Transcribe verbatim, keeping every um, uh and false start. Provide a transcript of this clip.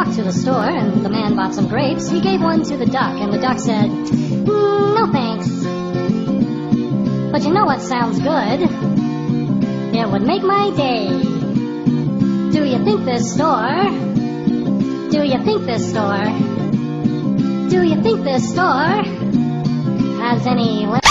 walked to the store, and the man bought some grapes. He gave one to the duck, and the duck said, mm, no thanks. But you know what sounds good? It would make my day. Do you think this store? Do you think this store? Do you think this store has any...